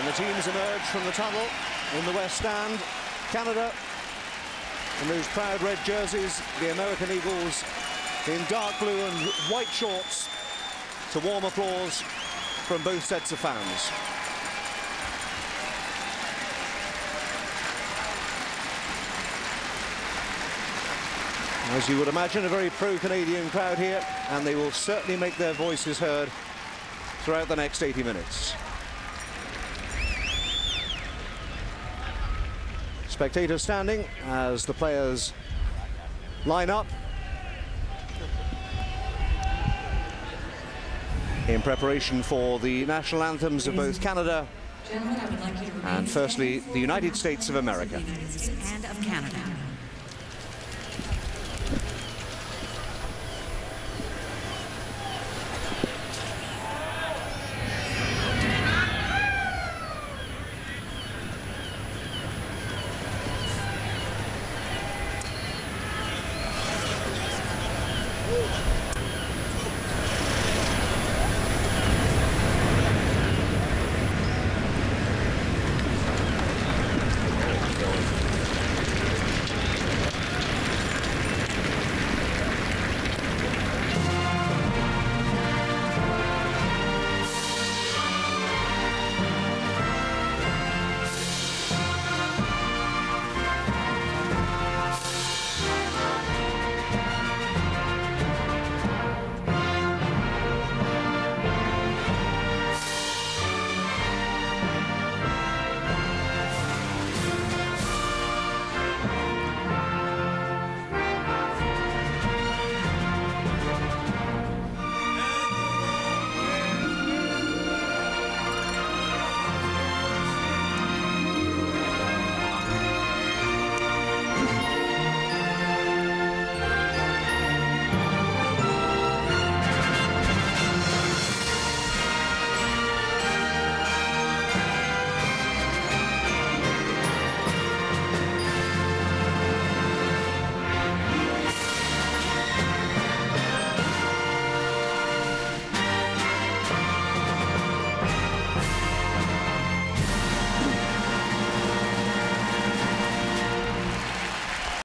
And the teams emerge from the tunnel in the West Stand. Canada in those proud red jerseys, the American Eagles in dark blue and white shorts, to warm applause from both sets of fans. As you would imagine, a very pro-Canadian crowd here, and they will certainly make their voices heard throughout the next 80 minutes. Spectators standing as the players line up in preparation for the national anthems of both Canada and firstly the United States of America. And of Canada.